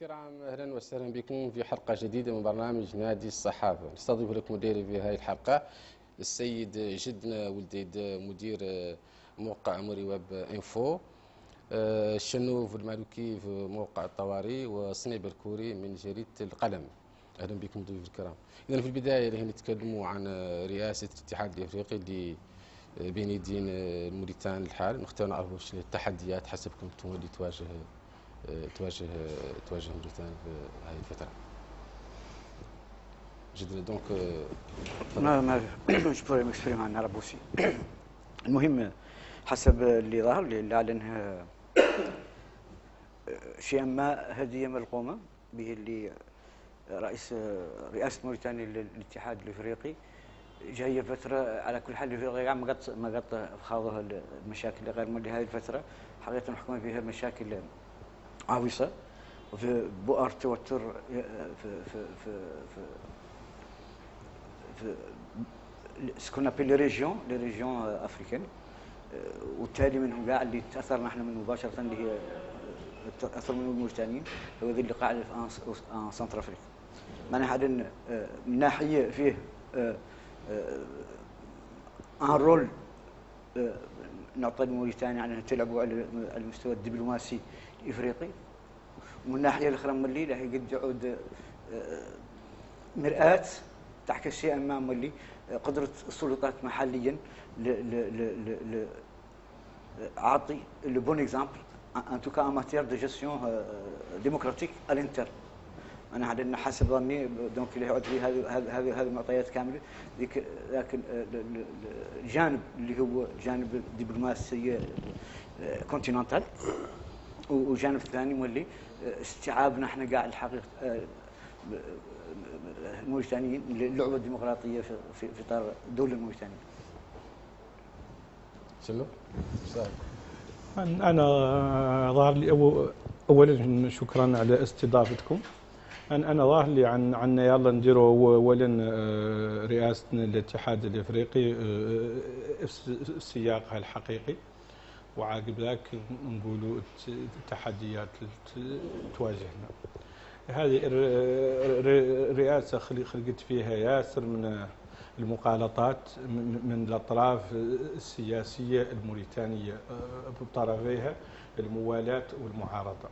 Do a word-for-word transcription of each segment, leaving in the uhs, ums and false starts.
الكرام، اهلا وسهلا بكم في حلقه جديده من برنامج نادي الصحافه. نستضيف لكم مديري في هذه الحلقه السيد جدنا ولديد، مدير موقع مريواب انفو، الشنوف المالكي في موقع الطواري، وصنيب الكوري من جريده القلم. اهلا بكم ضيوف الكرام. اذا في البدايه راح نتكلموا عن رئاسه الاتحاد الافريقي اللي بين يدين موريتان الحال. نختار نعرفوا واش التحديات حسبكم انتم اللي تواجه تواجه تواجه موريتانيا في هذه الفترة. جدنا دونك ما ما جو بوري مكسبريم عن عربوسي. المهم حسب اللي ظهر اللي اعلنها شيئا ما هديه ملقومه به اللي رئيس رئاسه موريتانيا للاتحاد الافريقي جايه فتره على كل حال الافريقيا ما قط ما قط خاضها المشاكل غير مولي هذه الفتره حقيقه الحكومه فيها مشاكل عويصه وفي بؤر توتر في في في في في سكون ابيل لي ريجيون لي ريجيون افريكان، وبالتالي منهم كاع اللي تاثرنا احنا من مباشره اللي هي تاثر من الموريتانيين هو ذي اللي قاعد في سنتر افريقيا. معناها هذا من ناحيه فيه ان رول نعطي لموريتانيا على ان تلعبوا على المستوى الدبلوماسي الافريقي، ومن الناحيه الاخرى مولي راح قد يعود مرآة تعكس شيئا ما مولي قدره السلطات محليا ل ل اعطي لو بون اكزامبل ان توكا ان ماتير دو جيستيون ديموكراتيك الانتر. انا هذا حسب ظني دونك اللي يعود فيه هذه هذه هذه المعطيات كامله. ذيك لكن الجانب اللي هو جانب الدبلوماسيه كونتيننتال، وجانب ثاني مولي استيعابنا احنا كاع الحقيقه الموريتانيين للعبه الديمقراطيه في في اطار الدوله الموريتانيه. شنو؟ انا ظهر لي اولا شكرا على استضافتكم. انا انا ظاهر لي عن عنا يلا نديروا اولا رئاستنا الاتحاد الافريقي في سياقها الحقيقي، وعاقب ذاك نقولوا التحديات اللي تواجهنا. هذه الرئاسه خلقت فيها ياسر من المقالطات من الاطراف السياسيه الموريتانيه بطرفيها الموالاه والمعارضه.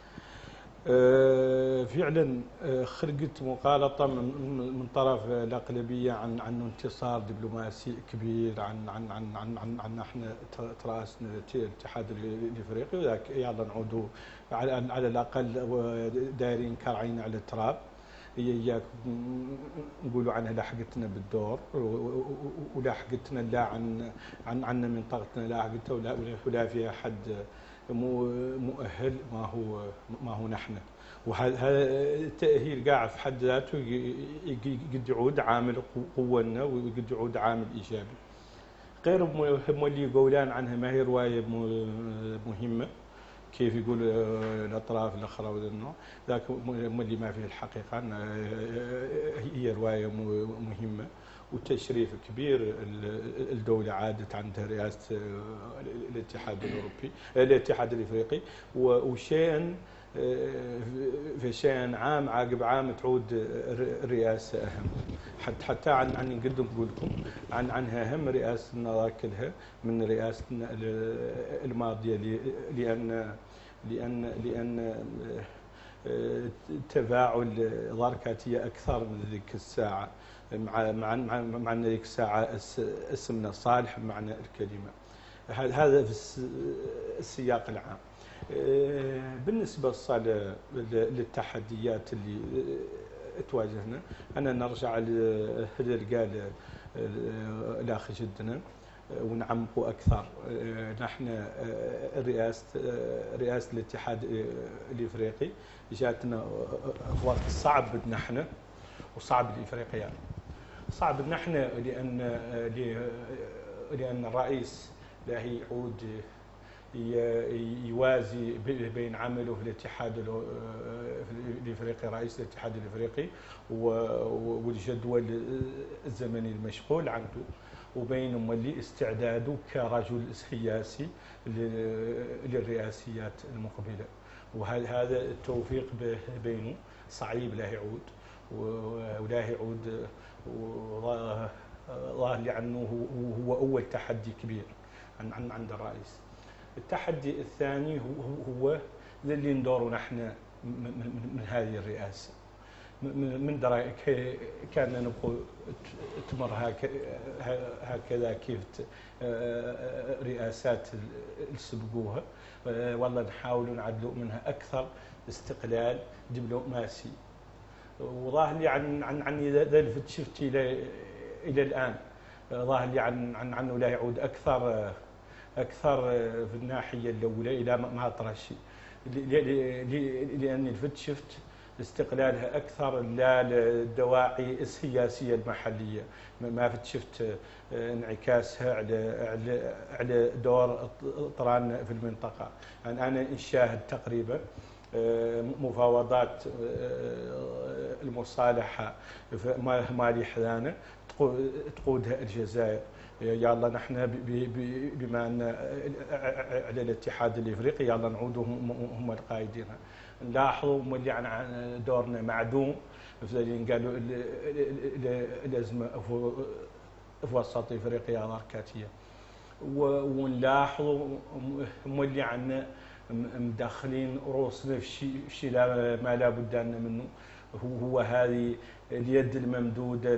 فعلا خلقت مقالطه من طرف الاغلبيه عن عن انتصار دبلوماسي كبير، عن عن عن عن عن, عن احنا تراسنا الاتحاد الافريقي، وذاك يلا نعودوا على على الاقل دايرين كرعين على التراب. هي نقولوا عنها لاحقتنا بالدور، ولاحقتنا لا عن عن عن منطقتنا لاحقتها، ولا ولا فيها حد مؤهل ما هو ما هو نحن. وهذا التأهيل قاعد في حد ذاته قد يعود عامل قوة لنا، وقد يعود عامل إيجابي. غير اللي يقولان عنها ما هي رواية مهمة كيف يقول الأطراف الأخرى وذا النوع، ذاك اللي ما فيه الحقيقة هي رواية مهمة وتشريف كبير. الدولة عادت عندها رئاسة الاتحاد الأوروبي الاتحاد الإفريقي، وشيئا في شيء عام عقب عام تعود الرئاسة أهم. حتى حتى عن عن نقدر نقول لكم عن عنها أهم رئاستنا ذاكلها من رئاستنا الماضية، لأن لأن لأن تفاعل ضاركاتية أكثر من ذيك الساعة، مع مع مع ان ذيك الساعه اسمنا صالح بمعنى الكلمه. هذا في السياق العام. بالنسبه للتحديات اللي تواجهنا، انا نرجع اللي قال الاخ جدنا ونعمقوا اكثر. نحن رئاسه رئاسه الاتحاد الافريقي جاتنا في وقت صعب بدنا احنا وصعب الافريقيان. يعني صعب نحن لان لان الرئيس لا يعود يوازي بين عمله في الاتحاد الافريقي، رئيس الاتحاد الافريقي، والجدول الزمني المشغول عنده، وبين مولي استعداده كرجل سياسي للرئاسيات المقبله. وهذا التوفيق بينه صعيب لا يعود ولا يعود. ظاهر لي عنه هو اول تحدي كبير عن عند الرئيس. التحدي الثاني هو هو اللي ندوروا نحن من, من هذه الرئاسه. من درا كان نبقوا تمر هكذا كيف رئاسات اللي سبقوها، والله نحاولوا نعدلوا منها اكثر استقلال دبلوماسي. وظاهر لي عن عن عن اذا شفت الى الى الان ظاهر لي عن عن عنه لا يعود اكثر اكثر في الناحيه الاولى الى ما طرا شيء، لاني الفت شفت استقلالها اكثر لا للدواعي السياسيه المحليه، ما فت شفت انعكاسها على على على دور طران في المنطقه. يعني انا نشاهد تقريبا مفاوضات المصالحه مالي حذانه تقودها الجزائر. يلا نحن بما ان على الاتحاد الافريقي يلا نعودوا هم القائدين. نلاحظوا مولي عن دورنا معدوم، قالوا الازمه في وسط افريقيا ضركاتيه، ونلاحظوا مولي عنا مدخلين روسنا في شيء شيء ما لا بد لنا منه، هو هذه اليد الممدوده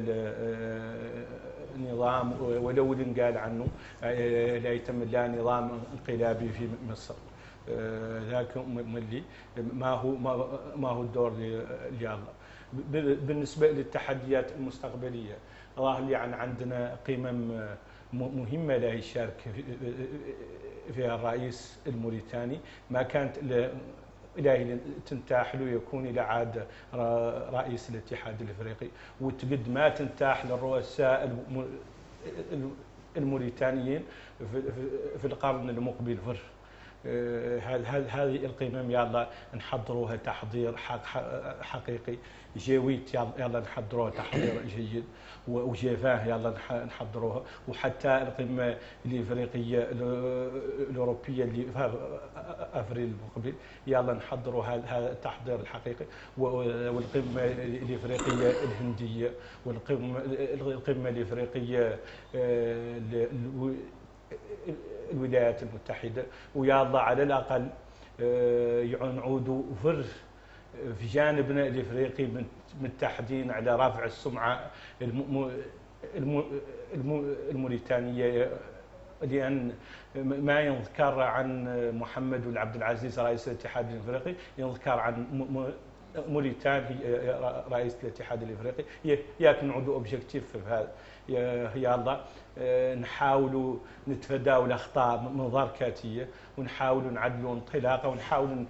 لنظام ولو قال عنه لا يتم لا نظام انقلابي في مصر. ذاك ملي ما هو ما هو الدور اللي الله. بالنسبه للتحديات المستقبليه ظاهر لي عن عندنا قمم مهمه لا يشارك فيها الرئيس الموريتاني، ما كانت إلى تنتاح له يكون إلى عاد رئيس الاتحاد الافريقي، وتقد ما تنتاح للرؤساء الموريتانيين في القرن المقبل فر. هذه القمم يلا نحضروها تحضير حقيقي، جويت يلا نحضروها تحضير جيد، وجيفاه يلا نحضروها، وحتى القمه الافريقيه الاوروبيه اللي في افريل المقبل يلا نحضروا هذا التحضير الحقيقي، والقمه الافريقيه الهنديه، والقمه القمه الافريقيه الولايات المتحده، ويا الله على الاقل يعودوا فر في جانبنا الافريقي متحدين على رفع السمعه الموريتانيه، لان ما يذكر عن محمد بن عبد العزيز رئيس الاتحاد الافريقي يذكر عن موريتاني رئيس الاتحاد الافريقي. ياك نعودوا اوبجيكتيف في هذا. يا الله نحاولوا نتفاداو الاخطاء من ضركاتيه، ونحاولوا نعدلوا انطلاقه، ونحاولوا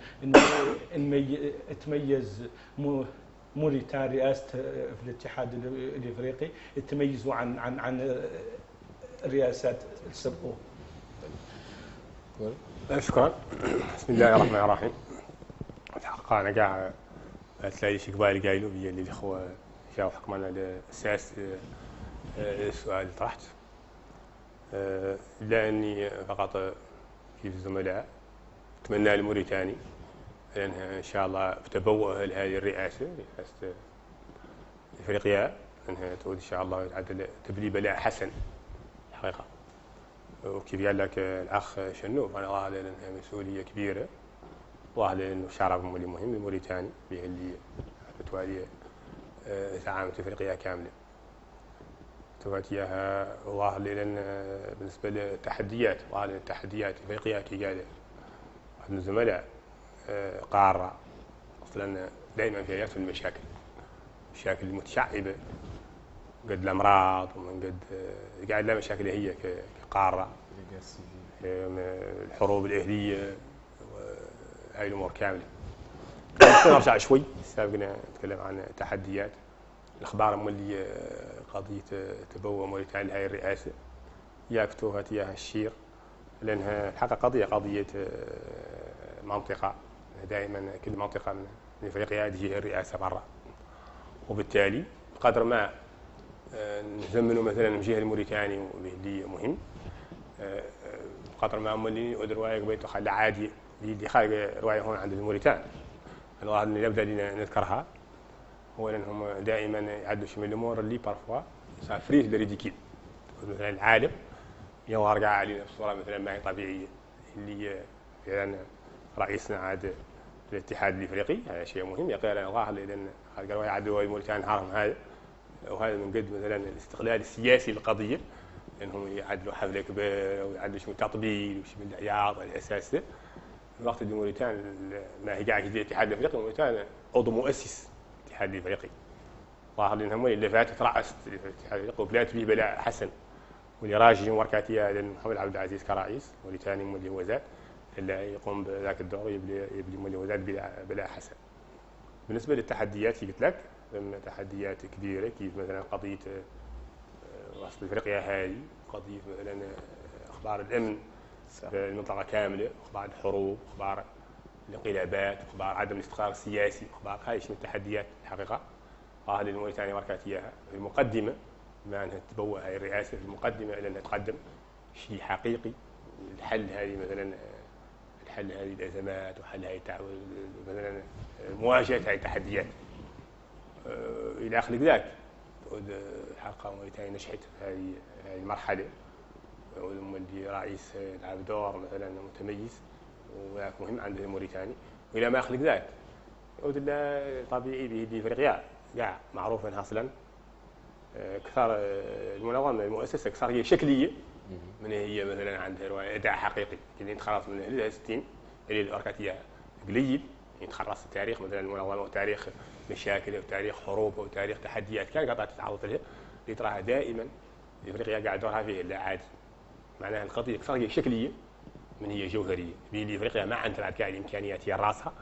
تميز موريتانيا رئاسه في الاتحاد الافريقي تميزوا عن عن عن الرئاسات السابقه. شكرا. بسم الله الرحمن الرحيم. الحقيقه انا كاع تلاقي شي قبائل قايلوا بيا اللي الاخوه جاوا حكمنا على اساس السؤال اللي طرحت، الا اني فقط كيف الزملاء اتمنى لموريتاني لانها ان شاء الله بتبوءها لهذه الرئاسه رئاسه افريقيا، انها تعود ان شاء الله تعدل تبليبه لا حسن الحقيقه. وكيف قال لك الاخ شنوف انا ظاهر انها مسؤوليه كبيره، ظاهر انه شرف مولي مهم لموريتاني به اللي متواليه زعامه افريقيا كامله. تواتيها ظاهر لان بالنسبه للتحديات ظاهر التحديات افريقيا كي قال واحد من الزملاء قاره اصلا دائما فيها ياسر المشاكل، مشاكل متشعبه قد الامراض ومن قد قاعد لها مشاكل هي كقاره، الحروب الاهليه وهاي الامور كامله. نرجع شوي سابقنا نتكلم عن تحديات الاخبار مولي قضيه تبوء موريتانيا لهي الرئاسه ياكتوها تياها الشير، لانها الحقيقه قضيه قضيه منطقه، دائما كل منطقه من افريقيا تجيها الرئاسه برا، وبالتالي قدر ما نزمنوا مثلا من جهه الموريتاني واللي مهم قدر ما مولي ودروايق بيتو خلى عادي اللي خارج روايه هون عند الموريتان. الواحد اللي نبدا نذكرها هو انهم دائما يعدوا شي من الامور اللي بارفوا صار فريز دو ريديكيل. مثلا العالم يوارقع علينا بصوره مثلا ما هي طبيعيه، اللي فعلا رئيسنا عاد الاتحاد الافريقي، هذا شيء مهم. يقول انا ظاهر لان قالوا يعدوا الموريتان نهارهم هذا، وهذا من قد مثلا الاستقلال السياسي للقضيه، انهم يعدلوا حفله كبيره ويعدلوا شي من تطبيل وشي من الاعياض على الاساس ده. الوقت اللي موريتان ما هي قاعده في الاتحاد الافريقي، موريتان عضو مؤسس الاتحاد الافريقي. ظاهر لانهم اللي فاتت رأست الاتحاد الافريقي وبلات به بلاء حسن، واللي راجي وركاتيا لان محمد عبد العزيز كرئيس موريتاني مولي هو زاد اللي يقوم بذاك الدور يبلي يبلي مولي هو زاد بلاء حسن. بالنسبه للتحديات اللي قلت لك، ثم تحديات كبيره كيف مثلا قضيه وسط افريقيا هذه، قضيه مثلا اخبار الامن في المنطقه كامله، اخبار الحروب، اخبار الانقلابات، اخبار عدم الاستقرار السياسي، اخبار هاي من التحديات الحقيقه. اهل الموريتانيا وركات اياها في المقدمه، بما انها تتبوأ هاي الرئاسه في المقدمه الى انها تقدم شيء حقيقي لحل هذه مثلا حل هذه الازمات وحل هذه مثلا مواجهه هذه التحديات. الى اخر ذاك الحلقه موريتانيا نجحت في هذه هذه المرحله، واللي رئيس لعب دور مثلا متميز وذاك مهم عند الموريتاني. والى ما اخلق ذاك يعود طبيعي به افريقيا كاع معروفا اصلا كثر المنظمه المؤسسه كثر هي شكليه من هي مثلا عندها اداء حقيقي اللي تخلص من ال ستين اللي الاركاتيه قليل يتخلص التاريخ مثلا المنظمه وتاريخ مشاكل وتاريخ حروب وتاريخ تحديات كان قاعده تتعرض لها اللي تراها دائما افريقيا قاعد دورها فيه لا عادي. معناها القضيه كثر هي شكليه من هي جوهريه، بين افريقيا ما عندها كاع الامكانيات هي راسها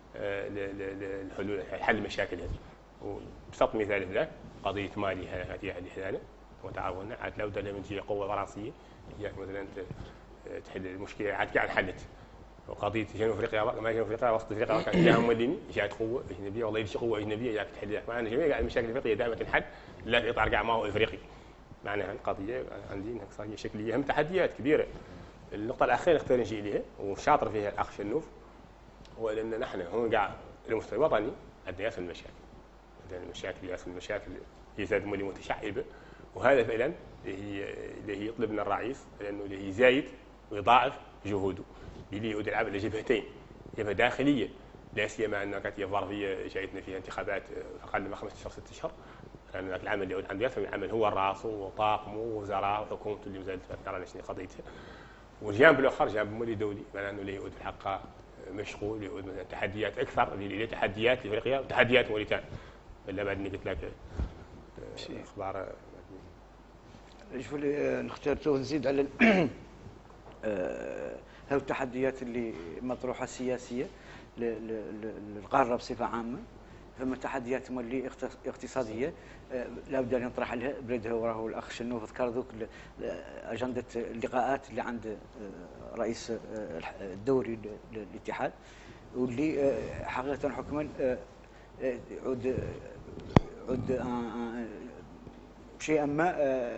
للحلول حل المشاكل هذه. وبسط مثال ذاك قضيه مالي هذه اللي حدانا وتعاوننا عاد لو دنا من تجي قوه فرنسيه هي مثلا تحل المشكله عاد كاع انحلت. وقضيه جنوب افريقيا ما جنوب افريقيا وسط افريقيا كان فيها مولين جات قوه اجنبيه والله يجي قوه اجنبيه جات تحل ذاك. معناها جميع المشاكل الافريقيه دائما تنحل لا في اطار كاع ما هو افريقي. معناها القضيه عندي انها صار هي شكليه هم تحديات كبيره. النقطه الاخيره نختار نجي اليها وشاطر فيها الاخ شنوف، هو ان نحن هون كاع المستوى الوطني عندنا ياسر المشاكل، عندنا المشاكل ياسر المشاكل هي زاد مولي متشعبه. وهذا فعلا اللي هي اللي هي يطلب من الرئيس لانه اللي هي زايد ويضاعف جهوده اللي يعود يلعب على جبهتين، جبهه داخليه لا سيما ان كانت ظرفيه جايتنا فيها انتخابات اقل من خمسة اشهر ست اشهر، لان يعني العمل اللي يعود عنده ياسر العمل هو راسه وطاقمه ووزراء وحكومته اللي مازالت تذكر شنو قضيتها. والجانب الاخر جانب مولي دولي، معناه انه اللي يعود في الحق مشغول، يعود مثلا تحديات اكثر اللي تحديات لافريقيا وتحديات موريتانيا. الا بعد قلت لك اخبار شوف اللي نختار نزيد على هذه التحديات اللي مطروحه سياسيه للقاره بصفه عامه. ثم تحديات مولي اقتصاديه لابد ان يطرح لها بردها وراه الاخ شنوف ذكر ذوك اجنده اللقاءات اللي عند رئيس الدوري للاتحاد، واللي حقيقه حكما عود عود شيئا ما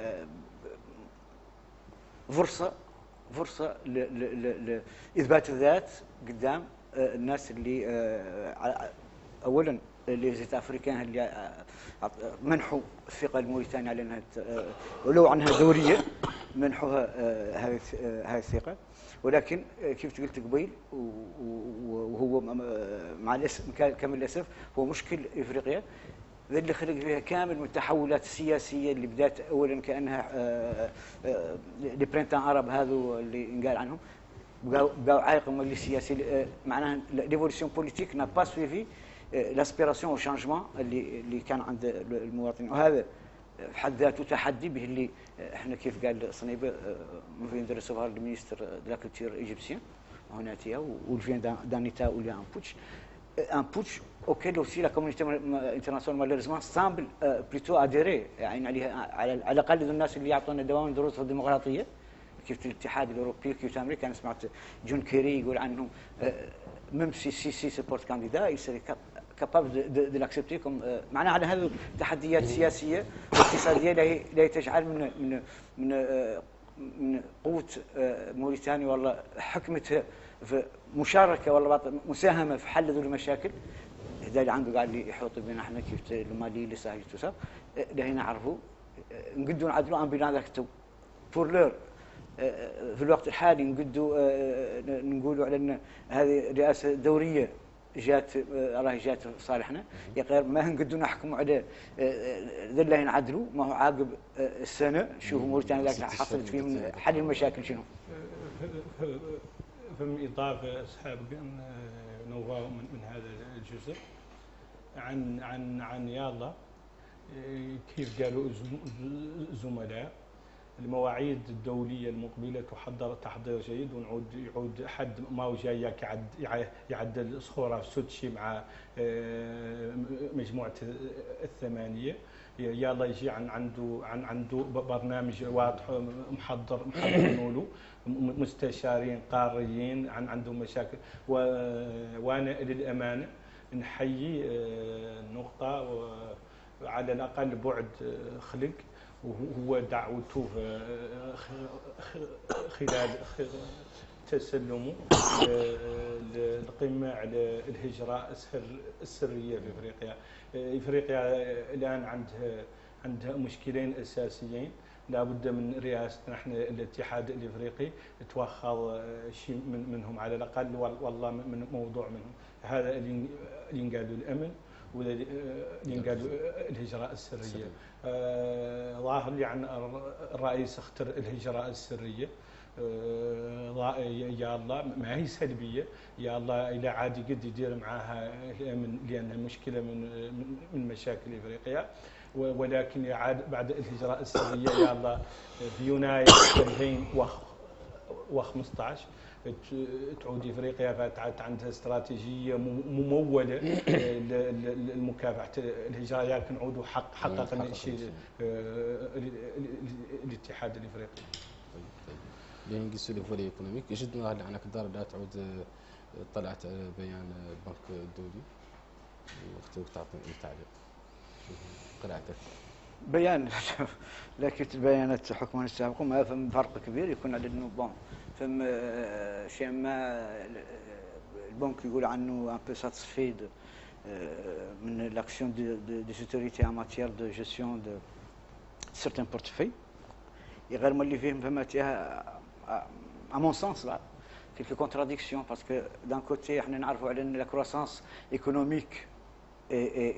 فرصه فرصه لاثبات الذات قدام الناس اللي اولا اللي زيت افريكان اللي منحوا الثقه الموريتانيه على انها ولو عنها دوريه منحوها هذه هذه الثقه. ولكن كيف قلت قبيل وهو مع الاسف كامل الاسف هو مشكل افريقيا ذا اللي خلق فيها كامل من التحولات السياسيه اللي بدات اولا كانها لي برينتان عرب هذو اللي انقال عنهم بقاو عائق مولي سياسي. معناها ليفوليسيون بوليتيك نا با سويفي لاسبيراسيون او شانجمون اللي اللي كان عند المواطنين. وهذا في حد ذاته تحدي به اللي احنا كيف قال صنيبه فين درسوها المينستر دو لا كولتور ايجيبسيان هنا تيا والفين دان ايتا ou un putsch un putsch auquel aussi la communauté internationale malheureusement semble plutôt adhérer. يعني عليها على على الاقل الناس اللي يعطونا دوام دروس الديمقراطيه كيف الاتحاد الاوروبي كيف امريكا. انا سمعت جون كيري يقول عنهم ميم سي سي سي سبورت كانديدا يصير كابابل دو لاكسبتي كوم. معناها على هذه التحديات السياسيه والاقتصاديه لا تجعل من من من من قوه موريتانيا والله حكمتها في مشاركه ولا مساهمه في حل ذول المشاكل. هذا اللي عنده قاعد اللي يحوط بين احنا كيف الماليه اللي ساهي توصل لهنا نعرفوا نقدوا نعدلوا عن بناء ذاك تو بور لور. في الوقت الحالي نقدوا نقولوا على ان هذه رئاسه دوريه جات راهي جات صالحنا يا غير ما نقدوا نحكموا على ذا نعدلوا ما هو عاقب السنه شوفوا موريتانيا ذاك حصلت فيه من حل المشاكل شنو. فم اضافه سحاب نوفا من, من هذا الجزء عن عن عن يلا كيف قالوا الزملاء المواعيد الدوليه المقبله تحضر تحضير جيد ونعود يعود حد ما هو جاي يعد يعدل صخوره في سوتشي مع مجموعه الثمانيه يلا يجي عن عنده عن عنده برنامج واضح محضر محضرينه له مستشارين قاريين عن عندهم مشاكل. وانا للامانه نحيي نقطه على الاقل بعد خلق وهو دعوته خلال تسلمه القمه على الهجره السريه في افريقيا. افريقيا الان عندها عندها مشكلين اساسيين لابد من رئاستنا احنا الاتحاد الافريقي تواخذ شيء من منهم على الاقل والله من موضوع منهم هذا اللي ينقالوا الامن واللي ينقالوا الهجره السريه. آه ظاهر لي عن الرئيس اختار الهجره السريه. آه يا الله ما هي سلبيه يا الله الى عادي قد يدير معها الامن لانها مشكله من من مشاكل افريقيا. ولكن يعاد بعد الهجره السريه يا الله في يناير ألفين وخمسطعش تعود افريقيا فاتعت عندها استراتيجيه مموله لمكافحه الهجره لكن عودوا حق حققنا الشيء الاتحاد الافريقي. طيب طيب اللي نقيسوا لي فولي ايكونوميك جدنا على كدار لا تعود طلعت بيان البنك الدولي واختوك تعطي تعليق قراءتك. بيان لكن البيانات حكما السابق ما فهم فرق كبير يكون على انه بون فهم شيء ما البنك يقول عنه ان بو ساتسفي من لاكسيون دي اوتوريتي ان ماتيير دو جيستيون دو سيرتان بورتفوي غير ما اللي فيهم فهمتها à mon sens là quelques contradictions parce que d'un côté احنا نعرفوا على ان la croissance économique et et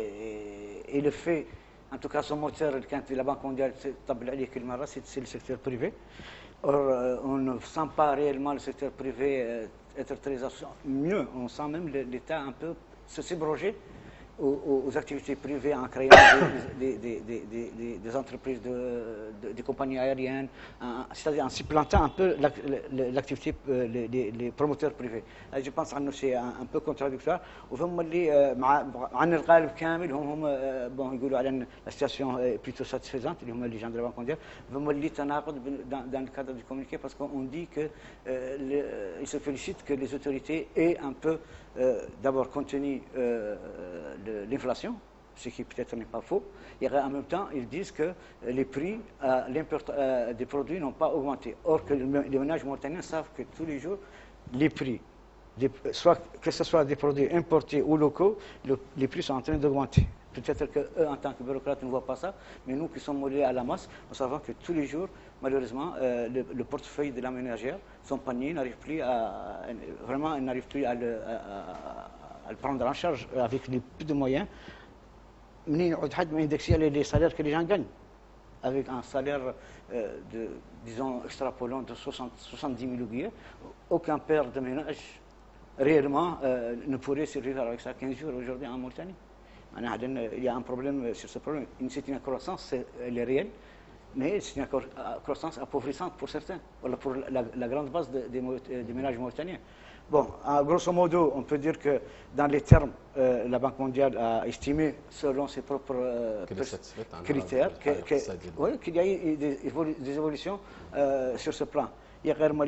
et et le fait en tout cas son moteur اللي كانت la Banque mondiale تطبل عليه كل مره c'est le secteur privé. Or on ne sent pas réellement le secteur privé être très mieux, on sent même l'État un peu se subroger aux, aux activités privées en créant des, des, des, des, des entreprises, de, de, des compagnies aériennes, c'est-à-dire en supplantant un peu l'activité, les, les, les promoteurs privés. Je pense que c'est un, un peu contradictoire. وهم اللي مع عن الغالب كامل هم هم bon يقولوا على ان la situation est plutôt satisfaisante اللي هم les gens de la Banque mondiale. هم اللي تناقض dans, dans le cadre du communiqué parce qu'on dit que euh, le, ils se félicitent que les autorités aient un peu euh, d'abord contenu euh, l'inflation, ce qui peut-être n'est pas faux. Et en même temps, ils disent que les prix euh, euh, des produits n'ont pas augmenté. Or, que les ménages mauritaniens savent que tous les jours, les prix, des, soit, que ce soit des produits importés ou locaux, le, les prix sont en train d'augmenter. Peut-être qu'eux, en tant que bureaucrates, ne voient pas ça, mais nous qui sommes liés à la masse, nous savons que tous les jours, malheureusement, euh, le, le portefeuille de la ménagère, son panier n'arrive plus à, vraiment, il n'arrive plus à le, à, à, à le prendre en charge avec les peu de moyens. منين يعود حد ما يندكسي على les salaires que les gens gagnent avec un salaire euh, de disons extrapolant de soixante, soixante-dix mille oubliés, aucun père de ménage réellement euh, ne pourrait survivre avec ça quinze jours aujourd'hui en Mauritanie. Il y a un problème sur ce problème. C'est une croissance, elle est réelle, mais c'est une croissance appauvrissante pour certains, pour la, la grande base des de, de, de ménages mauritaniens. Bon, grosso modo, on peut dire que dans les termes, euh, la Banque mondiale a estimé, selon ses propres euh, critères, qu'il que, oui, qu'il y a eu des, des évolutions euh, sur ce plan. Il y a réellement,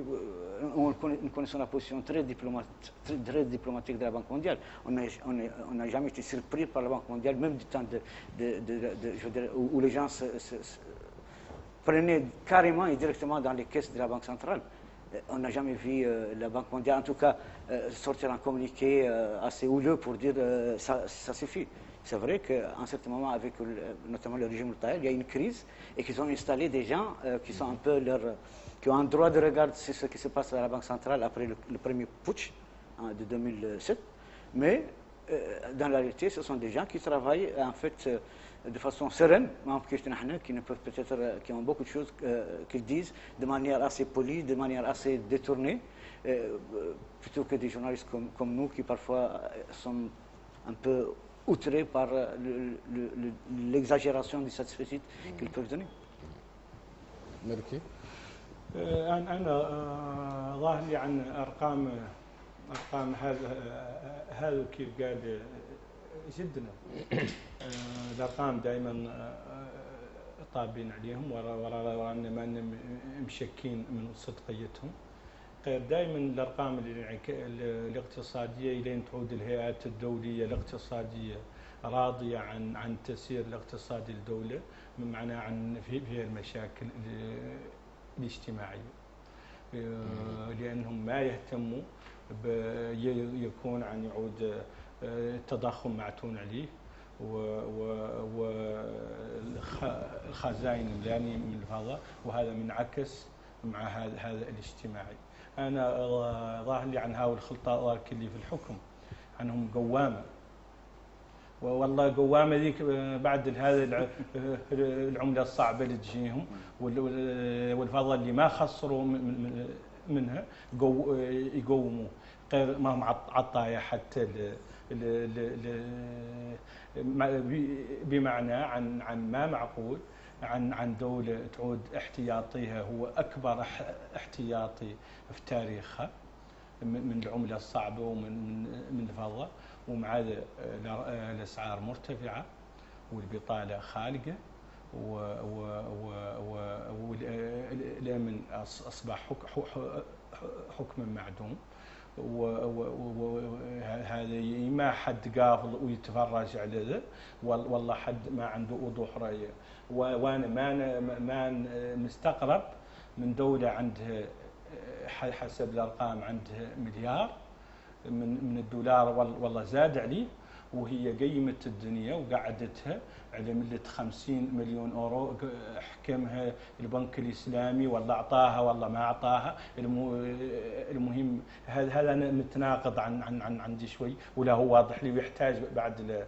nous connaissons la position très diplomatique, très, très diplomatique de la Banque mondiale. On n'a on on jamais été surpris par la Banque mondiale, même du temps de, de, de, de, je veux dire, où, où les gens se, se, se prenaient carrément et directement dans les caisses de la Banque centrale. On n'a jamais vu euh, la Banque mondiale, en tout cas, euh, sortir un communiqué euh, assez houleux pour dire euh, ça, ça suffit. C'est vrai qu'à un certain moment, avec le, notamment le régime Taïeb, il y a une crise et qu'ils ont installé des gens euh, qui sont un peu leur, qui ont un droit de regard sur ce qui se passe à la Banque centrale après le, le premier putsch hein, de deux mille sept. Mais euh, dans la réalité, ce sont des gens qui travaillent en fait euh, de façon sereine, qui ne peuvent peut-être, qui ont beaucoup de choses euh, qu'ils disent de manière assez polie, de manière assez détournée, euh, plutôt que des journalistes comme, comme nous qui parfois sont un peu outrés par l'exagération du satisfecit qu'ils peuvent donner. مالكي؟ أنا أنا ظاهر لي عن أرقام أرقام هذا هذا كيف قال جدا الأرقام دائما طابين عليهم ورانا ما مشكين من صدقيتهم. غير دائما الارقام الاقتصاديه لين تعود الهيئات الدوليه الاقتصاديه راضيه عن عن تسيير الاقتصادي للدوله، معناه عن فيها المشاكل الاجتماعيه، لانهم ما يهتموا يكون عن يعود التضخم معتون عليه والخزائن مليانه من الفضاء، وهذا منعكس مع هذا هذا الاجتماعي. انا ظاهر لي عن هاو الخلطات اللي في الحكم عنهم قوامه، والله قوامه ذيك بعد هذا العمله الصعبه اللي تجيهم والفضاء اللي ما خسروا منها يقوموا، غير ما هم عطايا حتى بمعنى عن عن ما معقول عن عن دولة تعود احتياطيها هو أكبر احتياطي في تاريخها من العملة الصعبة ومن من الفضة، ومع الأسعار مرتفعة والبطالة خالقة والأمن أصبح حكما معدوم، وهذا ما حد قافل ويتفرج على ذا، والله حد ما عنده وضوح رأي. وانا ما ما مستقرب من دوله عندها حسب الارقام عندها مليار من من الدولار، والله زاد عليه، وهي قيمه الدنيا وقعدتها على ملة خمسين مليون اورو حكمها البنك الاسلامي، والله اعطاها والله ما اعطاها. المهم هذا هذا انا متناقض عن عن عن عندي شوي، ولا هو واضح لي ويحتاج بعد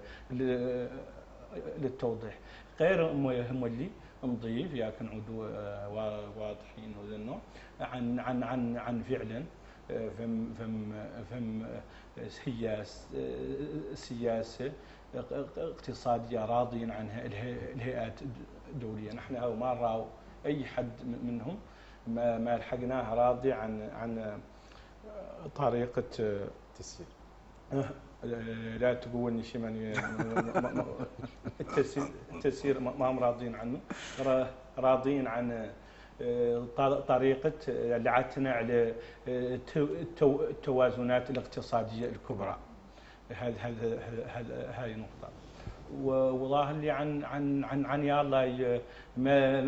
للتوضيح. غير هم اللي نضيف يا كنعودوا واضحين وذا النوع عن عن عن عن فعلا فم فم فم سياسه سياسه اقتصاديه راضين عنها الهيئات الدوليه. نحن ما راوا اي حد منهم ما ما لحقناه راضي عن عن طريقه تسيير. لا تقولني شيء من التسيير التسيير ما هم راضين عنه، راضين عن طريقة اللي عتنا على التوازنات الاقتصادية الكبرى. هذا هذا هذا هاي نقطة. وظاهر لي عن عن عن عن يا الله ما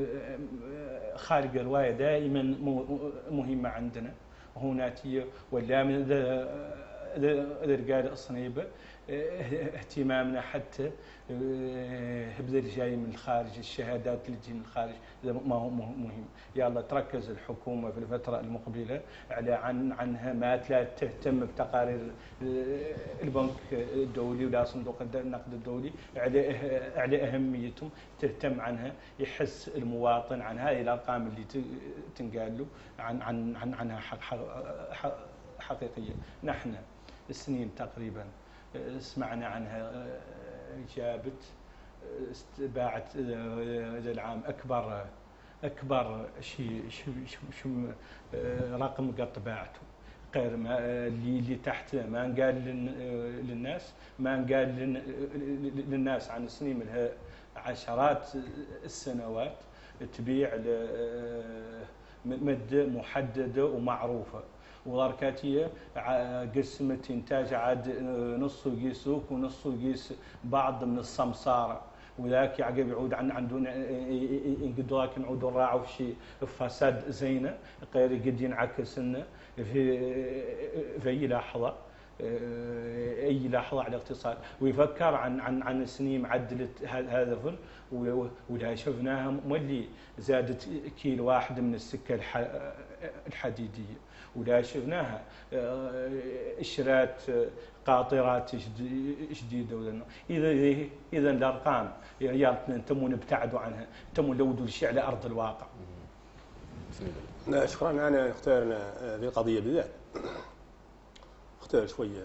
خارج الرواية دائما مهمة عندنا هناتية، ولا من إذا قال الصنيبة اهتمامنا حتى بذل جاي من الخارج، الشهادات اللي تجي من الخارج ما هو مهم. يلا تركز الحكومه في الفتره المقبله على عن عنها ما تهتم بتقارير البنك الدولي ولا صندوق النقد الدولي على على اهميتهم، تهتم عنها، يحس المواطن عن هذه الارقام اللي تنقال له عن عن عن عنها حق حقيقيه. نحن السنين تقريبا سمعنا عنها جابت باعت هذا العام اكبر اكبر شيء شو رقم قط باعته، غير ما اللي اللي تحت ما انقال للناس، ما انقال للناس عن سنين منها عشرات السنوات تبيع مده محدده ومعروفه، وضركاتيه قسمت انتاج عاد نصه يقيس سوق ونصه يقيس بعض من السمساره، وذاك يعقب يعود عن عندنا يقدروا نعودوا نراعوا شيء فساد زينه غير قد ينعكس لنا في في اي لحظه اي لحظه على الاقتصاد، ويفكر عن عن عن سنين معدلت هذا فر ولا شفناها مولي زادت كيلو واحد من السكه الحديديه، ولا شفناها اشترات قاطرات جديده. اذا اذا الارقام يا ريال تمون ابتعدوا عنها، تمون لودوا الشيء على ارض الواقع. لا شكرا. انا اختارنا هذه القضيه بالذات، اختار شويه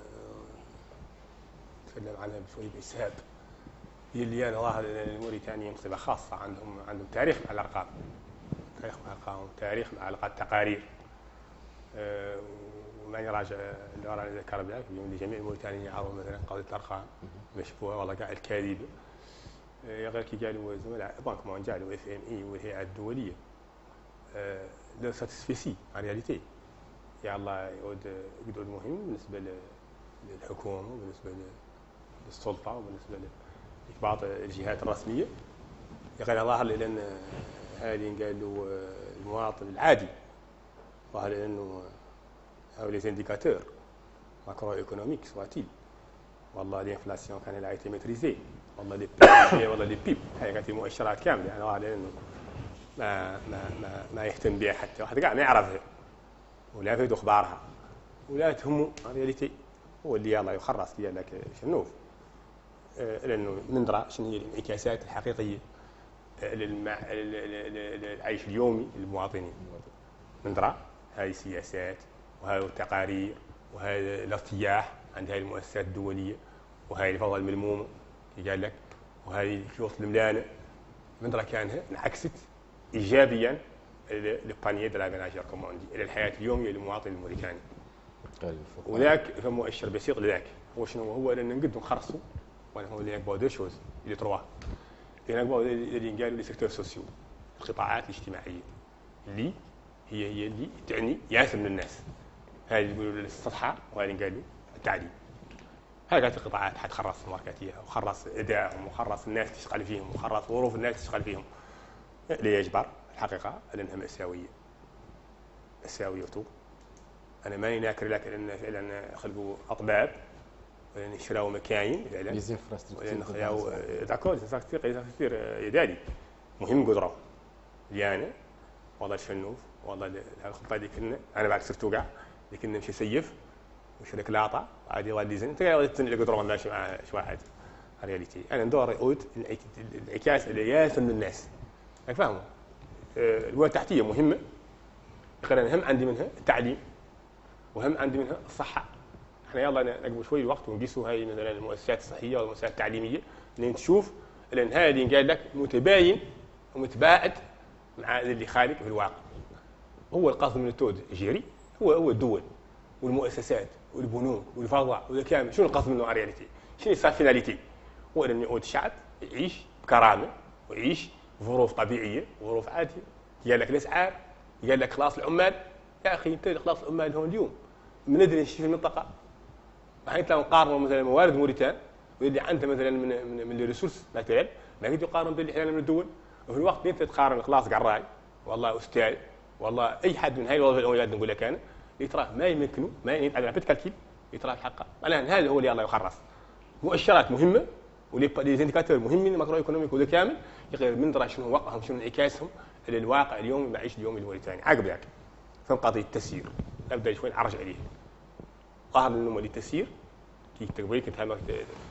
نتكلم عنها بشويه باسهاب. هي اللي انا ظاهر الموريتانيين مصيبه خاصه، عندهم عندهم تاريخ مع الارقام، تاريخ مع الارقام، تاريخ مع التقارير. أه وماني راجع اللي راني ذكر بها اليوم جميع الموريتانيين يعرفوا مثلا قضيه الارقام مشبوهه والله كاع الكاذبه. أه غير كي قالوا زملاء بنك مونديال واف ام اي والهيئات الدوليه أه لو ساتيسفيسي ان رياليتي يا الله يعود يعود مهم بالنسبه للحكومه وبالنسبه للسلطه وبالنسبه لبعض الجهات الرسميه. يقال ظاهر لان هذه قالوا المواطن العادي ظاهر لانه هؤلاء les indicateurs macroéconomiques soit-il والله الانفلاسيون كان لا ميتريزي والله لي بي والله لي بيب هاي كانت مؤشرات كامله يعني ظاهر لانه ما ما ما, ما يهتم بها حتى واحد كاع ما يعرفها ولا يفيد اخبارها ولا تهمه الرياليتي. هو اللي يلا يخرص ديالك شنوف آه لانه ندرى شنو هي الانعكاسات الحقيقيه للعيش اليومي للمواطنين. ندرى هذه السياسات وهذه التقارير وهذا الارتياح عند هذه المؤسسات الدوليه وهذه الفوضى الملمومه اللي قال لك وهذه الفلوس الملانه. ندرى كانها انعكست ايجابيا للبانيه دو لا ميناجير كوموندي الى الحياه اليوميه للمواطن الموريتاني. وذاك فمؤشر بسيط لذاك هو شنو هو؟ لان نقدروا نخرصوا وانا هو اللي نقبوا دو شوز اللي تروا اللي نقبوا اللي قالوا لي سيكتور سوسيو القطاعات الاجتماعيه اللي هي هي اللي تعني ياسر من الناس. هذه اللي يقولوا الصحه وهذه قالوا التعليم. هاي كانت القطاعات حتخرص ماركاتيها وخرص ادائهم وخرص الناس تشتغل فيهم وخرص ظروف الناس تشتغل فيهم. اللي يجبر الحقيقه لانها مأساويه مأساويه وتو. انا ماني ناكر لك لان فعلا خلقوا اطباب ولان شراو مكاين فعلا ولان خلاو داكور انفراستركتور انفراستركتور يدالي مهم قدره ليانا والله الشنوف والله الخطه اللي كنا انا بعد صرتو كاع اللي كنا نمشي سيف وشريك لاطا عاد يغادي ليزن انت غادي تسني لك قدره ماشي مع شي واحد رياليتي. انا ندور يعود الانعكاس اللي ياسر من الناس راك فاهموا. البنيه التحتيه مهمه خلينا هم عندي منها التعليم وهم عندي منها الصحه. احنا يلا نقبل شوي الوقت ونقيسوا هاي مثلا المؤسسات الصحيه والمؤسسات التعليميه اللي نشوف لان هذه قال لك متباين ومتباعد مع اللي خالق في الواقع. هو القصد من التود الجيري هو هو الدول والمؤسسات والبنوك والفضاء والكامل. شنو القصد منه رياليتي؟ شنو صار فيناليتي؟ هو ان يعود الشعب يعيش بكرامه ويعيش ظروف طبيعيه وظروف عاديه. قال لك الاسعار قال لك خلاص العمال يا اخي انت خلاص العمال هون اليوم من ندري في المنطقه الحين تلاقي نقارنوا مثلا موارد موريتان واللي عنده مثلا من من, من الريسورس مثلا ما يقدر يقارن باللي احنا من الدول. وفي الوقت انت تقارن خلاص قراي والله استاذ والله اي حد من هاي الوظائف الاولاد نقول لك انا يتراه ما يمكنه ما ينفع بالتكاليف يتراه الحق. الان هذا هو اللي الله يخرص. مؤشرات مهمه ولي انديكاتور مهمين ماكرو ايكونوميك وذا كامل يغير من درا شنو وقعهم شنو انعكاسهم للواقع اليومي المعيشي اليومي الموريتاني. عقب ذاك فهم قضيه التسيير ابدا شوي نعرج عليه. ظهر انه مولي التسيير كي تقبل كنت هم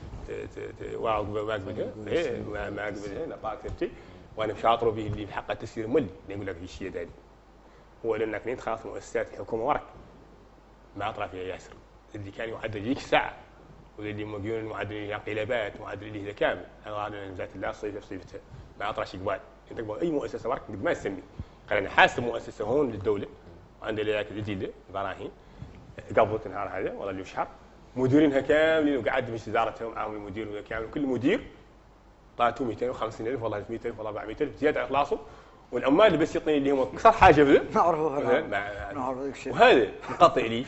واقف واقف ما ما قبل هنا باكتي وانا شاطر به اللي بحق التسيير مولي نقول لك الشيء هذا هو لانك انت خلاص مؤسسات الحكومه ورك ما اطرا فيها ياسر اللي كان يعدل ليك ساعه واللي مليون معدل الانقلابات معدل اللي كامل انا غادي نزات الله صيف صيفته ما اطرا شي قبال انت تقول اي مؤسسه ورك قد ما تسمي خلينا حاسب مؤسسه هون للدوله وعندها لك الجديده براهين قبضت النهار هذا والله اللي شهر مديرينها كاملين وقعد مش ادارتهم معهم المدير كامل وكل مدير طلعتوا مئتين وخمسين ألف والله ثلاثمئة ألف والله أربعمئة ألف زياده على خلاصه. والعمال اللي بس يعطيني اللي هم اكثر حاجه بذا نعرفوا هذا نعرفوا وهذا مقطع لي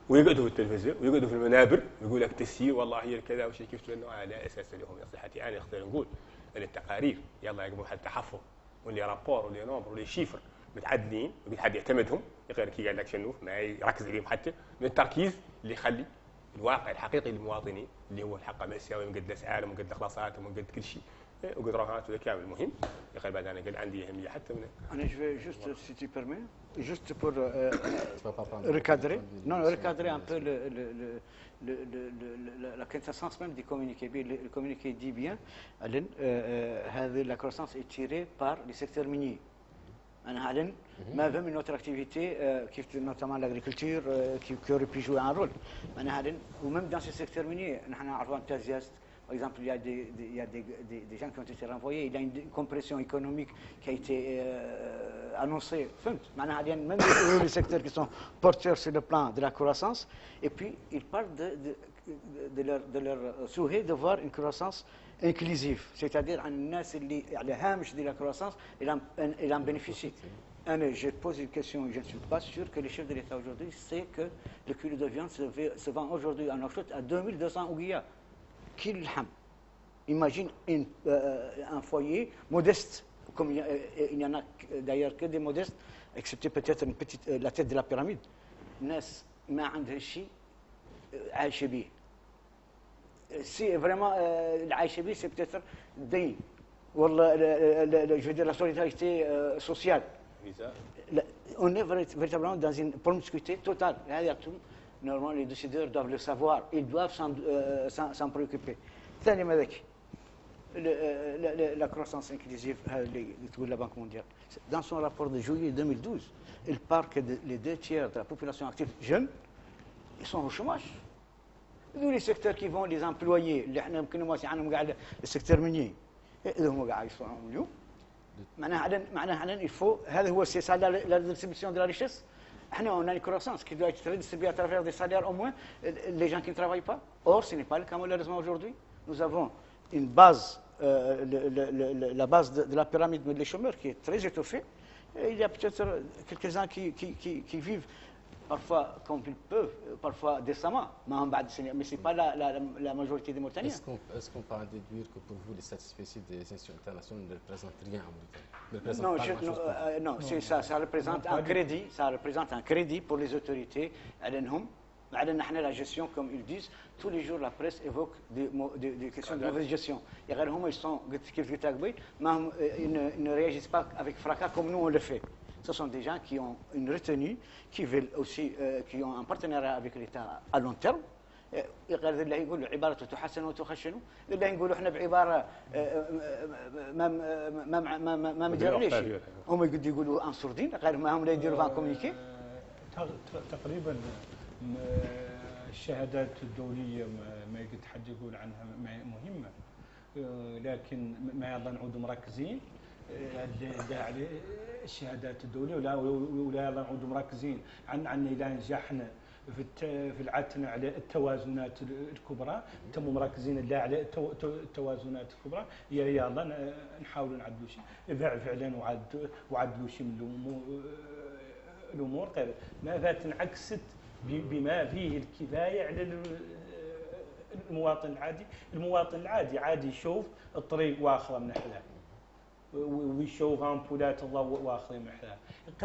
ويقعدوا في التلفزيون ويقعدوا في المنابر ويقول لك تسيير والله هي كذا وشيء كيف انه على اساس لهم نصيحتي انا اختار نقول ان التقارير يلا يقبلوا حتى تحفظ واللي رابور واللي نومبر واللي شيفر متعدلين وقد حد يعتمدهم غير كي قال لك شنو ما يركز عليهم حتى من التركيز اللي يخلي الواقع الحقيقي للمواطنين اللي هو الحق مأساوي من قد الاسعار ومن قد الاخلاصات ومن قد كل شيء وقد رهانات وذا كامل المهم يا اخي بعد انا قال عندي اهميه حتى من انا جو جوست سي تي بيرمي juste pour euh, recadrer, non, recadrer un peu le, le, le, le, le, la quintessence même du communiqué. Le, le communiqué dit bien que la croissance est tirée par les secteurs miniers. Même une autre activité, euh, notamment l'agriculture, euh, qui, qui aurait pu jouer un rôle. Ou même dans ces secteurs miniers, par exemple, il y a, des, des, il y a des, des, des gens qui ont été renvoyés, il y a une, une compression économique qui a été euh, annoncée. Même les secteurs qui sont porteurs sur le plan de la croissance, et puis ils parlent de, de, de, leur, de leur souhait de voir une croissance inclusive, c'est-à-dire le hamish de la croissance, il en bénéficie. Je pose une question, je ne suis pas sûr que les chefs de l'État aujourd'hui savent que le kilo de viande se, se vend aujourd'hui en Nouakchott à deux mille deux cents ouguiyas. Qui le ham? Imagine une, euh, un foyer modeste, comme il, il n'y en a d'ailleurs que des modestes, excepté peut-être une petite, euh, la tête de la pyramide. Nas ma عندها شيء عايشة به. Si vraiment العايشة به c'est peut-être الدين. والله je veux dire la solidarité euh, sociale. On est véritablement dans une promiscuité totale. Normalement, les décideurs doivent le savoir, ils doivent s'en euh, s'en préoccuper. ثاني ما ذاك la croissance inclusive de la Banque mondiale. Dans son rapport de juillet deux mille douze, il parle que les deux tiers de la population active jeune, ils sont au chômage. Nous, les secteurs qui vont les employer, le secteur minier, ils sont en milieu. معناها il faut هذا هو c'est ça la distribution de la richesse. On a une croissance qui doit être redistribuée à travers des salaires au moins, les gens qui ne travaillent pas. Or, ce n'est pas le cas malheureusement aujourd'hui. Nous avons une base, euh, le, le, le, la base de, de la pyramide des chômeurs qui est très étoffée. Et il y a peut-être quelques-uns qui, qui, qui, qui vivent parfois comme ils peuvent, parfois décemment, mais ce n'est pas la, la, la majorité des Mauritaniens. Est-ce qu'on est qu peut en déduire que pour vous, les satisfecits des institutions internationales ne représentent rien en Mauritanie? Non, je, non, euh, non, non ça, ça représente non, un crédit, ça représente un crédit pour les autorités. La gestion, comme ils disent, tous les jours la presse évoque des, des, des questions de mauvaise gestion. Ils sont, ils ne, ils ne réagissent pas avec fracas comme nous on le fait. Ce sont des gens qui ont une retenue, qui veulent aussi, euh, qui ont un partenariat avec l'État à long terme. غير اللي يقولوا عباره تحسن وتخشن اللي نقولوا احنا بعباره ما ما ما ما ما مديرونيش هم يقولوا انصردين غير ما هم لا يديروا فان كومونيكي. تقريبا الشهادات الدوليه ما قد حد يقول عنها مهمه، لكن ما يلا نعودوا مركزين على الشهادات الدوليه ولا ولا يلا نعودوا مركزين عن عن الى نجحنا في في العتنه على التوازنات الكبرى، تم مركزين لا على التوازنات الكبرى، يا يلا نحاولوا نعدلوا شيء فعلا وعد وعدلوا شيء من الامور غير ما فات انعكست بما فيه الكفايه على المواطن العادي. المواطن العادي عادي يشوف الطريق واخره من احلاه ويشوف امبولات الله واخره من احلاه،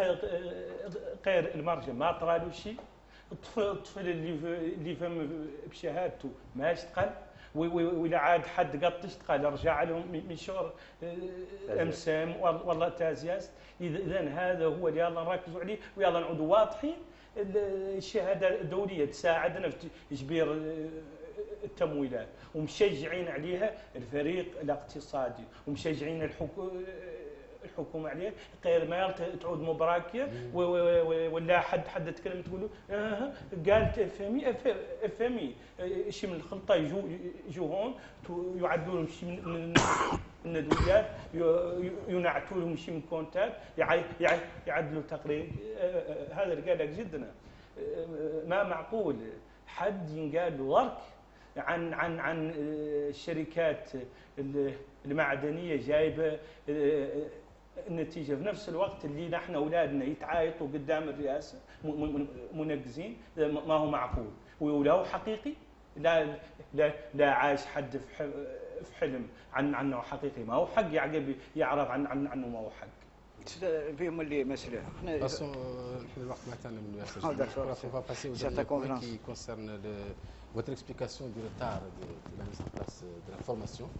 غير المرجع ما طرالو شيء. الطفل الطفل اللي اللي فهم بشهادته ما اشتغل ولا عاد حد قطش اشتغل رجع لهم من شهر امسام والله تازياس. اذا هذا هو اللي يلا نركزوا عليه ويلا نعودوا واضحين. الشهاده الدوليه تساعدنا في تجبير التمويلات ومشجعين عليها الفريق الاقتصادي ومشجعين الحكومه الحكومه عليه غير ما تعود مبراكيه ولا حد حد تكلم تقولوا اه قالت افهمي افهمي شيء من الخلطه يجوا يجوا هون يعدوا لهم شيء من الندويات ينعتوا لهم شيء من كونتات يعدلوا تقرير. هذا اللي قال لك جدنا ما معقول حد ينقال له ضرك عن عن عن الشركات المعدنيه جايبه النتيجه في نفس الوقت اللي نحن اولادنا يتعايطوا قدام الرئاسه منقزين ما هو معقول، ولا حقيقي. لا لا لا عايش حد في في حلم عن عنه حقيقي ما هو حق، يعقب يعرف عن عن عنه ما هو حق. فيهم اللي مسألة احنا باسون الحين الوقت ما تاعنا من الوقت. Oh, d'accord. On va passer au dernier point qui concerne le, votre explication du retard de, de la mise en place de la formation.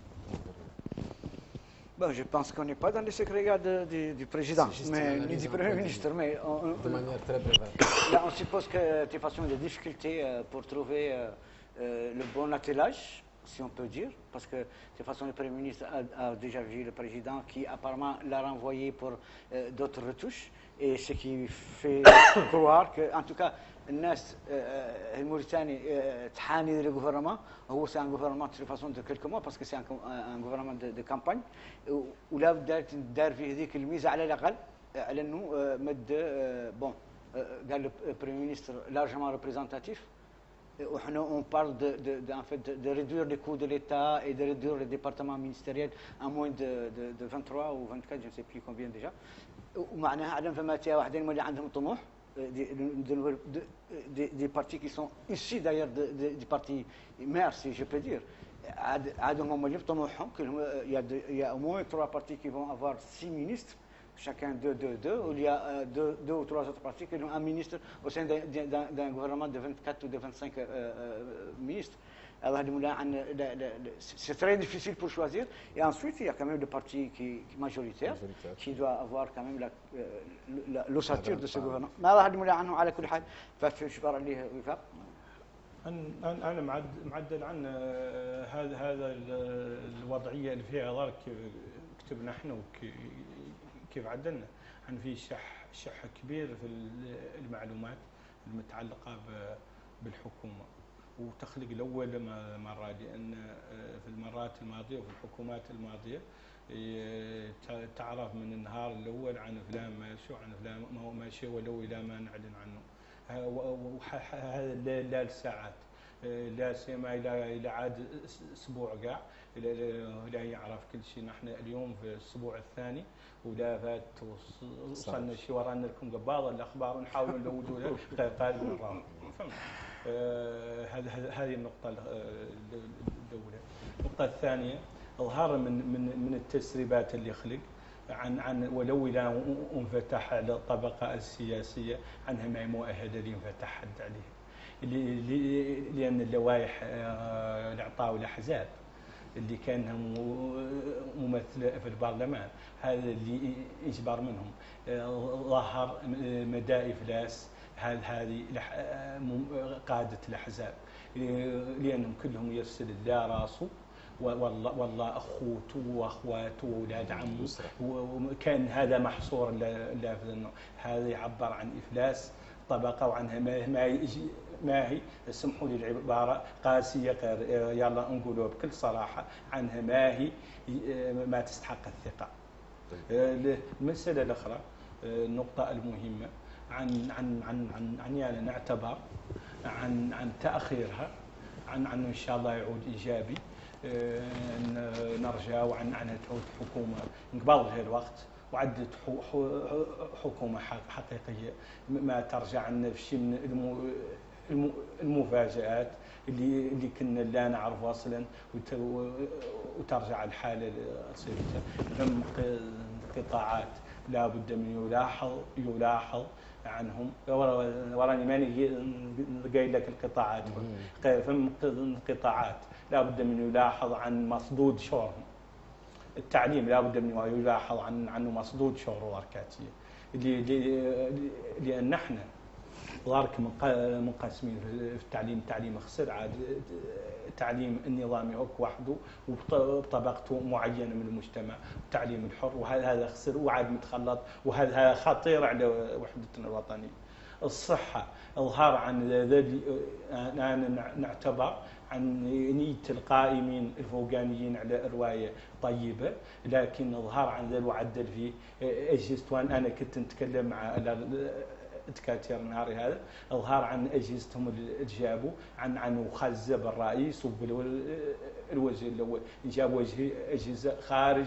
Bon, je pense qu'on n'est pas dans les secrets de, du, du président, mais ni du Premier ministre. Mais on, on, de manière très brève. Là, on suppose que de toute façon, des difficultés pour trouver euh, euh, le bon attelage, si on peut dire, parce que de toute façon, le Premier ministre a, a déjà vu le président qui apparemment l'a renvoyé pour euh, d'autres retouches, et ce qui fait croire que, en tout cas, الناس الموريتاني تحاني le gouvernement. هو c'est un gouvernement de toute façon de quelques mois parce que c'est un, un gouvernement de, de campagne, ولا بدات دار فيه هذيك الميزه على الاقل على انه مد بون قال البريمير مينستر largement représentatif. On parle de, de, de, en fait, de, de réduire les coûts de l'État et de réduire les départements ministériels à moins de, de, de vingt-trois ou vingt-quatre, je ne sais plus combien déjà. ومعناها عدم فماتها واحدين اللي عندهم طموح des, des, des, des partis qui sont issus d'ailleurs du parti maire, si je peux dire. Il y, a de, il y a au moins trois partis qui vont avoir six ministres, chacun deux, deux, deux, ou il y a deux, deux ou trois autres partis qui ont un ministre au sein d'un gouvernement de vingt-quatre ou de vingt-cinq euh, euh, ministres. C'est très difficile pour choisir. Et ensuite, il y a quand même le parti qui, qui majoritaire, majoritaire, qui doit avoir quand même l'ossature de ce gouvernement. على كل حال فشو بقى عليه وفاق؟ أنا أنا معدل عن هذا هذا الوضعية اللي فيها ضرك كتبنا احنا وكيف عدلنا عن في شح شح كبير في المعلومات المتعلقة بالحكومة، وتخلق الأول مرة، لأن في المرات الماضية وفي الحكومات الماضية تعرف من النهار الأول عن فلان ماشي وعن فلان ما هو ماشي ولو إلى ما نعلن عنه. هذا لا لساعات، لا سيما إلى إلى عاد أسبوع قاع لا يعرف كل شيء. نحن اليوم في الأسبوع الثاني ولا فات وصلنا شيء ورانا لكم قباضة الأخبار ونحاول نلودوا له قال مرة. هذه هذه النقطة الأولى. النقطة الثانية ظهر من من من التسريبات اللي خلق عن عن ولو إذا انفتح على الطبقة السياسية عنها ما مؤهلة لينفتح حد عليه، لأن اللوائح اللي أعطاه الأحزاب اللي كانها ممثلة في البرلمان هذا اللي إجبار منهم. ظهر مدى إفلاس هذه قادة الأحزاب، لأنهم كلهم يرسل لا راسه والله والله اخوته واخواته واولاد عمه، وكان هذا محصور لا في انه هذا يعبر عن افلاس طبقه وعنها ما ما ما هي اسمحوا لي العباره قاسيه يلا نقولوا بكل صراحه عنها ما هي ما تستحق الثقه. المساله الاخرى النقطه المهمه عن عن عن عن, عن يعني نعتبر عن عن تاخيرها عن عن ان شاء الله يعود ايجابي. نرجع وعن عن تعود حكومه قبل هذا الوقت وعدت حكومه حقيقيه ما ترجع لنا في شيء من المفاجآت اللي اللي كنا لا نعرف اصلا وترجع الحاله تصير. ثم قطاعات لا بد من يلاحظ يلاحظ عنهم. وراني ماني قايل لك القطاعات، ثم قطاعات لا بد من يلاحظ عن مصدود شورهم. التعليم لا بد من يلاحظ عن عنه مصدود شور واركاتيه، لان احنا ضارك منقسمين في التعليم. تعليم خسر عاد التعليم النظامي هوك وحده وبطبقته معينه من المجتمع، التعليم الحر وهذا خسر وعاد متخلط، وهذا خطير على وحدتنا الوطنيه. الصحه اظهار عن ذلك انا نعتبر عن نية القائمين الفوقانيين على رواية طيبة، لكن اظهار عن ذلك وعدل فيه اجهزة. وان انا كنت نتكلم مع دكاتره نهاري هذا اظهار عن اجهزتهم اللي جابوا عن عن وخزب الرئيس الوجه الاول، جاب وجه اجهزه خارج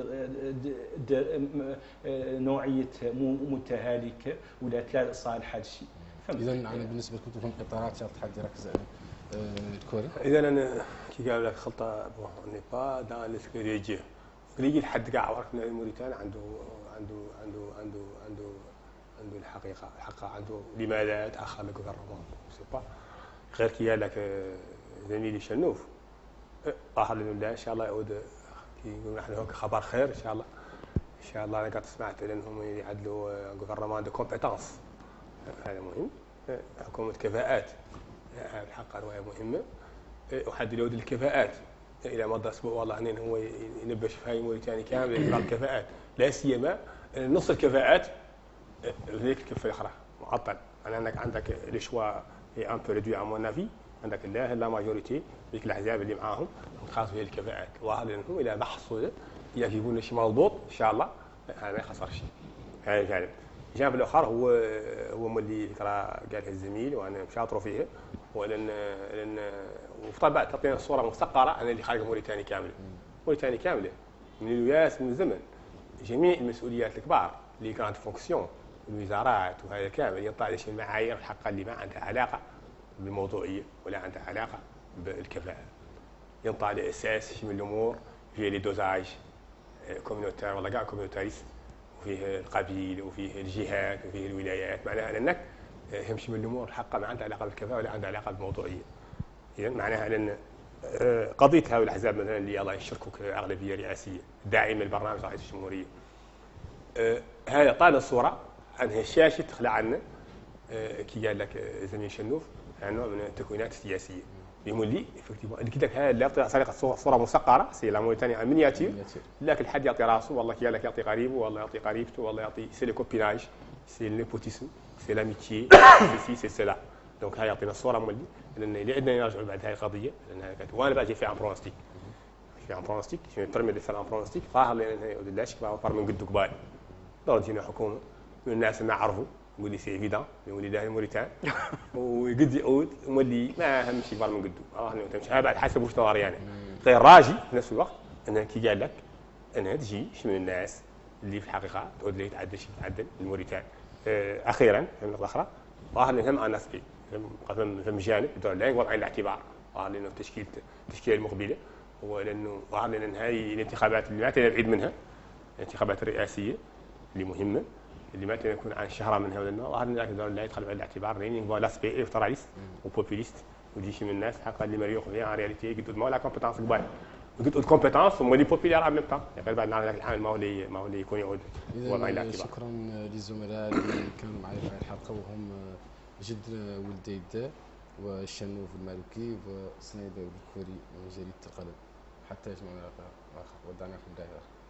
نوعيه متهالكه ولا لا صالحه للشيء. اذا انا بالنسبه لكم في القطارات التحدي راكز على الكوري. اذا انا كي قال لك خلطه ني با دان لسكريجي اللي لحد كاع عرف ان موريتانيا عنده عنده عنده عنده عنده عنده الحقيقه الحق عنده لماذا تاخر الغفرمان سي با غير كي قال لك زميلي شنوف طاح لله ان شاء الله يعود كي نقول نحن هكا خبر خير ان شاء الله ان شاء الله. انا قد سمعت انهم يعدلوا غفرمان دو كومبيتونس هذا مهم. حكومه كفاءات الحق روايه مهمه وحد يعود الكفاءات الى مدى اسبوع والله هنا هو ينبش في هاي موريتانيا كامل يقرا الكفاءات لا سيما نص الكفاءات هذيك الكفه الاخرى معطل. يعني انك عندك لي شوا هي ان بو ريدوي ا مون افي عندك لا لا ماجوريتي ديك الاحزاب اللي معاهم خاص هي الكفاءات واضح انهم الى محصول يجيبون شيء مضبوط ان شاء الله هذا ما يخسر شيء. هذا الجانب. الجانب الاخر هو هو مولي ترى قالها الزميل وانا مشاطر فيه هو لان لان وطبعا تعطينا الصوره مستقره عن اللي خارج موريتانيا كامله. موريتانيا كامله من الوياس من الزمن جميع المسؤوليات الكبار اللي كانت فونكسيون الوزارات وهذا كامل يطلع ليش المعايير الحق اللي ما عندها علاقه بالموضوعيه ولا عندها علاقه بالكفاءه. ينطع الاساس من الامور فيه لي دوزاج كوميونيتير ولا كاع كوميونيتاريست وفيه القبيل وفيه الجهات وفيه الولايات معناها انك يمشي من الامور الحقه ما عندها علاقه بالكفاءه ولا عندها علاقه بالموضوعيه. اذا معناها ان قضيه هؤلاء الاحزاب مثلا اللي الله يشاركوا كاغلبيه رئاسيه داعمه للبرنامج رئيس الجمهوريه هذا طال الصوره عن الشاشه تخلى عنا كي قال لك زميل شنوف نوع من التكوينات السياسيه يقول لي افكتيفون اللي كذا هذا لا يعطي طريقه صوره مسقره سي لا موريتانيا مينياتير لكن الحد يعطي راسه والله كي قال لك يعطي قريبه والله يعطي قريبته والله يعطي سي لو كوبيناج سي النيبوتيسم سي لاميتيي سي سي سي لا دونك هاي يعطينا الصوره مولي لان اللي عندنا نرجعوا بعد هاي القضيه لان كانت وانا باجي في ان برونستيك في ان برونستيك جو برمي دو فير ان برونستيك ظاهر لان لاش بار من قد قبال دور تجينا حكومه من الناس ما عرفوا يقول لي سي ايفيدون يقول لي داهي موريتان ويقد يعود مولي ما اهم شيء بار من قدو راه تمشي بعد حسب واش طوار يعني غير راجي في نفس الوقت انا كي قال لك انا تجي شي من الناس اللي في الحقيقه تعود لي تعدل شي تعدل الموريتان اخيرا في النقطه الاخرى ظاهر لي هم ان بي فهم جانب يدور لا يوضع عين الاعتبار ظاهر لانه تشكيل التشكيله المقبله هو لانه ظاهر لان هذه الانتخابات اللي ما تبعد منها الانتخابات الرئاسيه اللي مهمه اللي ما يكون عن شهره منها ولا ظاهر ان ذاك الدور لا يدخل بعين الاعتبار لان هو لاسبي الكتراليست وبوبوليست ويجي شي من الناس حقا اللي مريوق فيها ان رياليتي قلت ما لا كومبيتونس كبار قلت الكومبيتونس هما لي بوبوليار ام ميم طون يعني بعد ذاك العامل ما هو اللي ما هو اللي يكون يعود هو بعين الاعتبار. شكرا للزملاء اللي كانوا معي في الحلقه وهم جد ولديد والشنوف المالكي وسنيده الكوري من جريده القلم حتى يجمعنا اخر ودعناكم دائما.